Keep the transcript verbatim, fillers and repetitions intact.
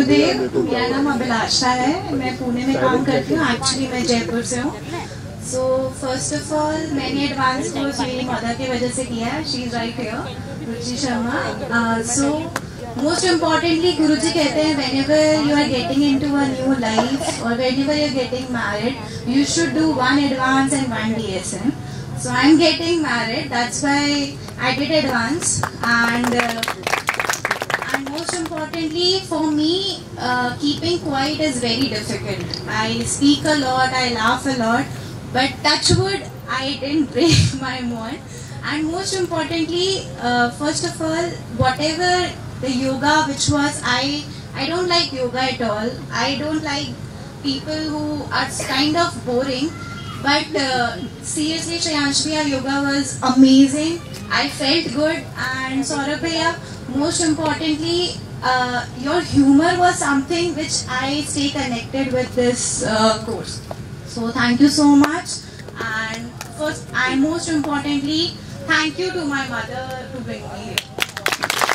गुरुदेव, मेरा नाम अभिलाषा है, मैं पुणे में काम करती हूँ, एक्चुअली मैं जयपुर से हूँ। सो फर्स्ट ऑफ ऑल मैंने एडवांस कोर्स मेरी मदर की वजह से किया है, she is right here, Ruchi Sharma. So most importantly Guruji कहते हैं whenever you are getting into a new life or whenever you are getting married, you should do one advance and one D S M. So I am getting married, that's why I did advance, and uh, and most importantly for me, uh, keeping quiet is very difficult. I speak a lot, I laugh a lot, but touch wood, I didn't break my mood. And most importantly, uh, first of all, whatever the yoga which was, I I don't like yoga at all. I don't like people who are kind of boring. But uh, seriously, Shreyansh bhaiya, yoga was amazing. I felt good. And Saurabh bhaiya, most importantly, uh, your humor was something which I stay connected with this uh, course. So thank you so much. And first, and most importantly, thank you to my mother to bring me here.